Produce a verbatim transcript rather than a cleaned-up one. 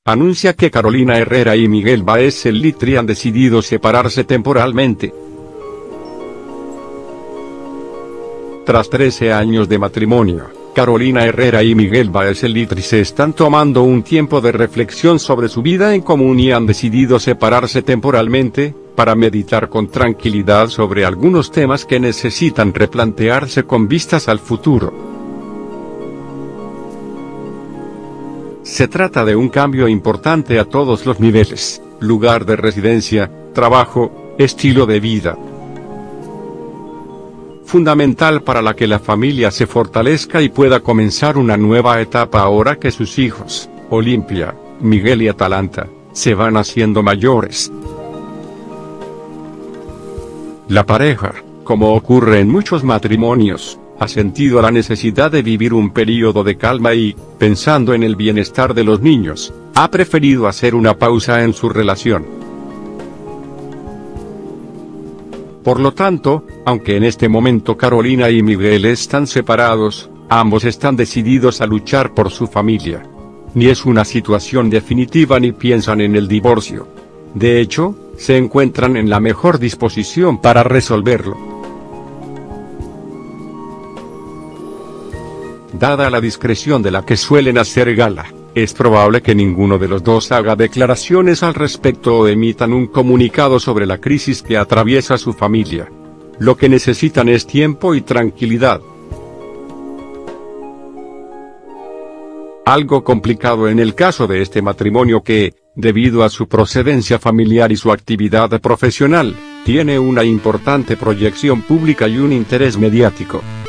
anuncia que Carolina Herrera y Miguel Báez el Litri han decidido separarse temporalmente. Tras trece años de matrimonio, Carolina Herrera y Miguel Báez el Litri se están tomando un tiempo de reflexión sobre su vida en común y han decidido separarse temporalmente, para meditar con tranquilidad sobre algunos temas que necesitan replantearse con vistas al futuro. Se trata de un cambio importante a todos los niveles: lugar de residencia, trabajo, estilo de vida. Fundamental para la que la familia se fortalezca y pueda comenzar una nueva etapa ahora que sus hijos, Olimpia, Miguel y Atalanta, se van haciendo mayores. La pareja, como ocurre en muchos matrimonios, ha sentido la necesidad de vivir un periodo de calma y, pensando en el bienestar de los niños, ha preferido hacer una pausa en su relación. Por lo tanto, aunque en este momento Carolina y Miguel están separados, ambos están decididos a luchar por su familia. Ni es una situación definitiva ni piensan en el divorcio. De hecho, se encuentran en la mejor disposición para resolverlo. Dada la discreción de la que suelen hacer gala, es probable que ninguno de los dos haga declaraciones al respecto o emitan un comunicado sobre la crisis que atraviesa su familia. Lo que necesitan es tiempo y tranquilidad. Algo complicado en el caso de este matrimonio que, debido a su procedencia familiar y su actividad profesional, tiene una importante proyección pública y un interés mediático.